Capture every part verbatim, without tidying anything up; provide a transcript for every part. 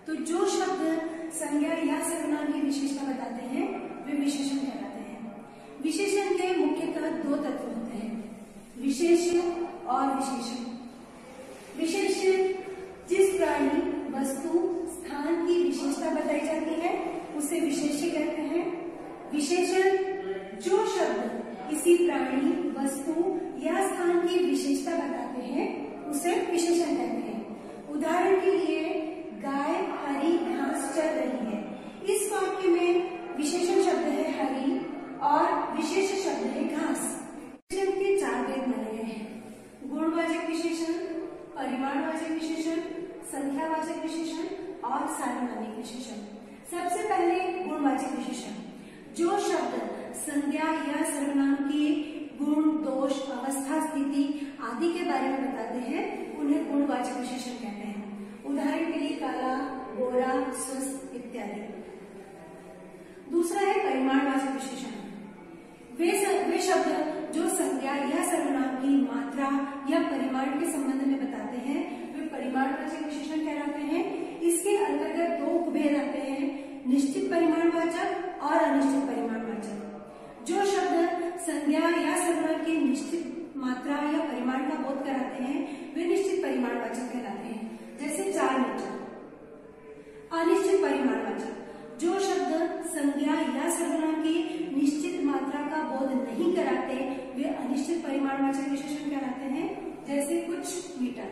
तो जो शब्द संज्ञा या सर्वनाम की विशेषता बताते हैं वे विशेषण कहलाते हैं। विशेषण के मुख्यतः दो तत्व होते हैं, विशेष्य और विशेषण। विशेषण जिस प्राणी, वस्तु, स्थान की विशेषता बताई जाती है उसे विशेष्य कहते हैं। विशेषण जो शब्द किसी प्राणी, वस्तु या स्थान की विशेषता बताते हैं उसे विशेषण कहते हैं। उदाहरण के लिए गाय हरी घास चर रही है, इस वाक्य में विशेषण शब्द है हरी और विशेष शब्द है घास। विशेषण के चार भेद माने गए हैं, गुणवाचक विशेषण, परिमाणवाचक विशेषण, संख्यावाचक विशेषण और सार्वनामिक विशेषण। सबसे पहले गुणवाचक विशेषण, जो शब्द संज्ञा या सर्वनाम की गुण, दोष, अवस्था, स्थिति आदि के बारे में बताते हैं उन्हें गुणवाचक विशेषण कहते हैं। उदाहरण के लिए काला, गोरा, स्वस्थ इत्यादि। दूसरा है परिमाणवाचक विशेषण, वे वे शब्द जो संज्ञा या सर्वनाम की मात्रा या परिमाण के संबंध में बताते हैं वे परिमाणवाचक विशेषण कहलाते हैं। इसके अंतर्गत दो उपभेद आते हैं, निश्चित परिमाणवाचक और अनिश्चित परिमाणवाचक। जो शब्द संज्ञा या सर्वनाम की निश्चित मात्रा या परिमाण का बोध कराते हैं वे निश्चित परिमाणवाचक कहलाते हैं, जैसे चार मीटर। अनिश्चित परिमाणवाचक, जो शब्द संज्ञा या सर्वनाम की निश्चित मात्रा का बोध नहीं कराते वे अनिश्चित परिमाणवाचक विशेषण कहलाते हैं, जैसे कुछ मीटर।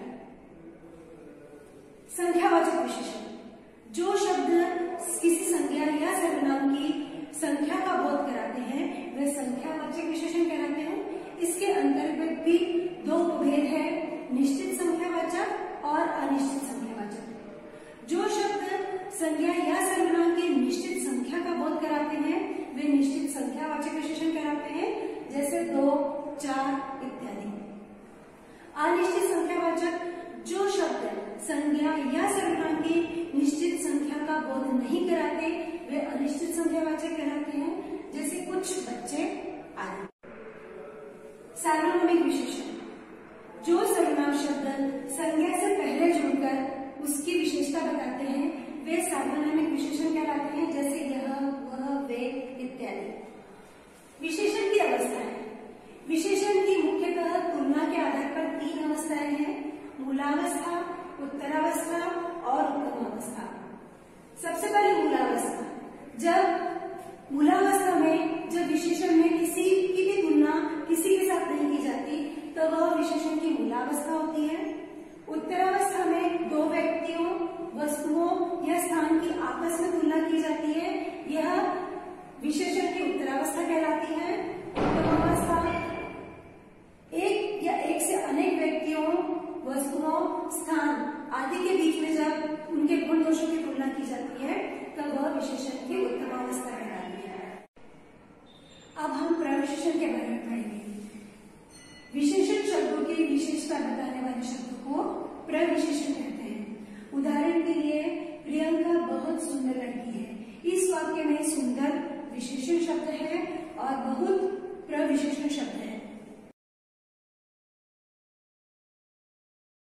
संख्यावाचक विशेषण, जो शब्द किसी संज्ञा या सर्वनाम की संख्या का बोध कराते हैं वे संख्यावाचक विशेषण कहलाते हैं। इसके अंतर्गत भी दो उपभेद है, निश्चित संख्यावाचक और अनिश्चित संख्यावाचक। जो शब्द संज्ञा या सर्वनाम की निश्चित संख्या का बोध कराते हैं वे निश्चित संख्यावाचक विशेषण कहलाते हैं, जैसे दो, चार इत्यादि। अनिश्चित संख्यावाचक, जो शब्द संज्ञा या सर्वनाम की निश्चित संख्या का बोध नहीं कराते वे अनिश्चित संख्यावाचक कहलाते हैं, जैसे कुछ बच्चे आदि। सार्वनामिक विशेषण, जो सर्वनाम शब्द संज्ञा से पहले जुड़कर उसकी विशेषता बताते हैं वे सार्वनामिक विशेषण कहलाते हैं, जैसे यह, वह, वे इत्यादि। विशेषण की अवस्थाएं, विशेषण की मुख्यतः तुलना के आधार पर तीन अवस्थाएं हैं, मूलावस्था, उत्तरावस्था और उत्तम अवस्था। सबसे पहले मूलावस्था, जब मूलावस्था में जब विशेषण में किसी की भी तुलना किसी के साथ नहीं की जाती तो वह विशेषण की मूलावस्था होती है। उत्तरावस्था में दो व्यक्तियों, वस्तुओं या स्थान की आपस में तुलना की जाती है, यह विशेषण की उत्तरावस्था कहलाती है। उत्तमावस्था, एक या एक से अनेक व्यक्तियों, वस्तुओं, स्थान आदि के बीच में जब उनके गुण दोषों की तुलना की जाती है तब वह विशेषण की उत्तमावस्था कहलाती है। अब हम प्रविशेषण के बारे में पढ़ेंगे। विशेषण शब्दों की विशेषता बताने वाले शब्दों को